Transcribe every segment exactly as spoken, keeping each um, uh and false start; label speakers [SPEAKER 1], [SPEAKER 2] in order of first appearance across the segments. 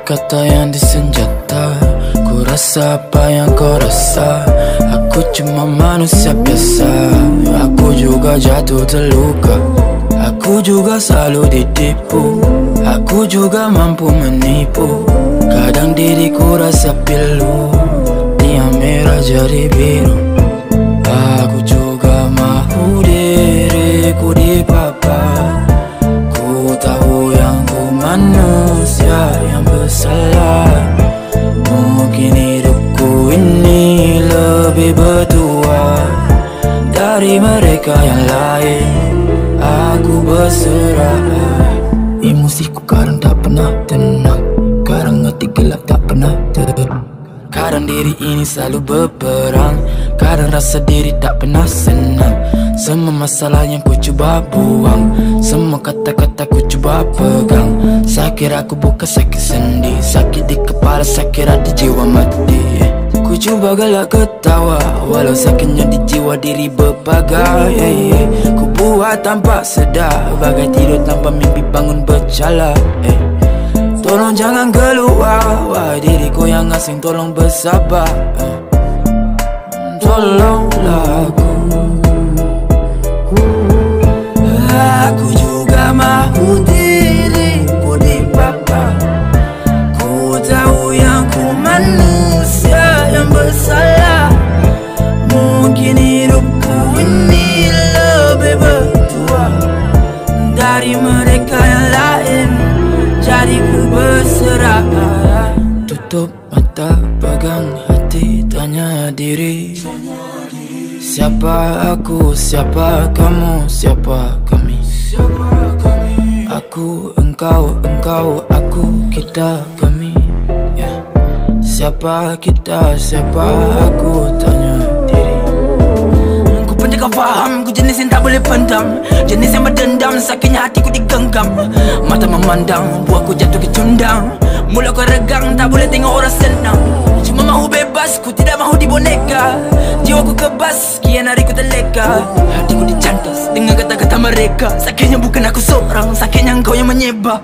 [SPEAKER 1] kata-kata yang disenjata. Ku rasa apa yang kau rasa. Aku cuma manusia biasa. Aku juga jatuh terluka. Aku juga selalu ditipu. Aku juga mampu menipu. Kadang diriku rasa pilu. Tiang merah jadi biru. Aku juga mahu diriku dipapa. Ku tahu yang ku manusia yang bersalah. Mungkin hidupku ini lebih bertuah dari mereka yang lain. Aku berserah. Emosiku kadang tak pernah tenang. Kadang hati gelap tak pernah terang. Kadang diri ini selalu berperang. Kadang rasa diri tak pernah senang. Semua masalah yang ku cuba buang. Semua kata-kata ku cuba pegang. Sakit aku bukan sakit sendi. Sakit di kepala, sakit di jiwa mati. Ku cuba gelak ketawa, walau sakitnya di jiwa diri berbagai. Ku buat tanpa sedar, bagai tidur tanpa mimpi bangun bercala. Tolong jangan keluar, wahai diriku yang asing, tolong bersabar. Tolonglah aku. Aku juga mahu diriku dipapa. Ku tahu yang ku manusia yang bersalah. Mungkin hidupku ini lebih bertuah dari mereka yang lain. Jadi ku berserah. Tutup mata, pegang hati, tanya diri. Siapa aku, siapa kamu, siapa kami? Aku, engkau, engkau, aku, kita, kami. yeah. Siapa kita, siapa aku, tanya diri. Ku pun jangan faham, ku jenis yang tak boleh pendam. Jenis yang berdendam, sakitnya hatiku digenggam. Mata memandang, buatku jatuh kecundang. Mulut ku regang, tak boleh tengok orang senang. Cuma mahu bebas, ku tidak mahu diboneka. Jiwaku kebas, kian hari ku terleka. Hatiku dicantas dengan kata-kata mereka. Sakitnya bukan aku seorang, sakitnya engkau yang menyebar.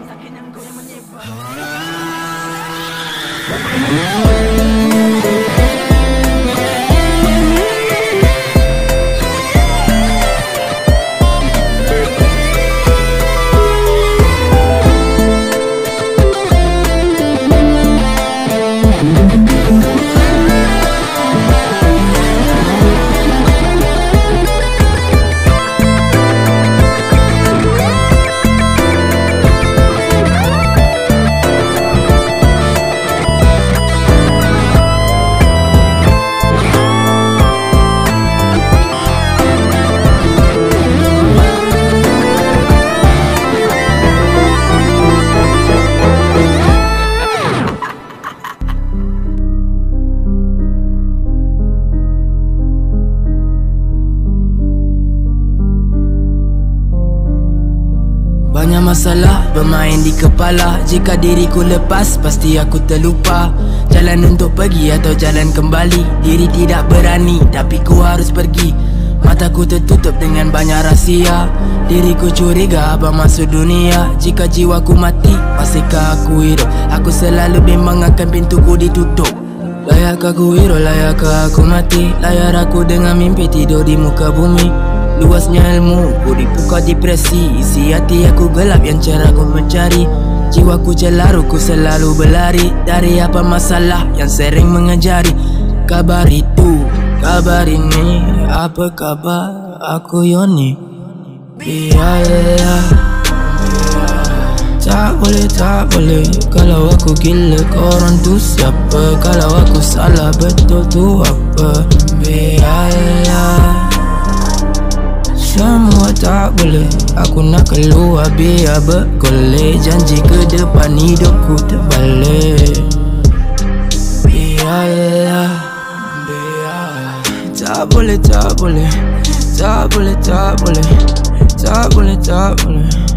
[SPEAKER 1] Banyak masalah bermain di kepala. Jika diriku lepas, pasti aku terlupa. Jalan untuk pergi atau jalan kembali. Diri tidak berani, tapi ku harus pergi. Mataku tertutup dengan banyak rahsia. Diriku curiga abang masuk dunia. Jika jiwaku mati, masihkah aku hidup? Aku selalu bimbang akan pintuku ditutup. Layakkah aku hidup, layakkah aku mati? Layar aku dengan mimpi tidur di muka bumi. Luasnya ilmu, ku dibuka depresi. Isi hati aku gelap yang cara ku mencari. Jiwaku celaru, ku selalu berlari dari apa masalah yang sering mengejari. Kabar itu, kabar ini, apa kabar aku Yoni? Biarlah, tak boleh, tak boleh. Kalau aku gila, korang tu siapa? Kalau aku salah, betul tu apa? Biarlah, semua tak boleh. Aku nak keluar biar bergolek. Janji ke depan hidupku terbalik. Biarlah, biarlah. Tak boleh, tak boleh. Tak boleh, tak boleh. Tak boleh, tak boleh.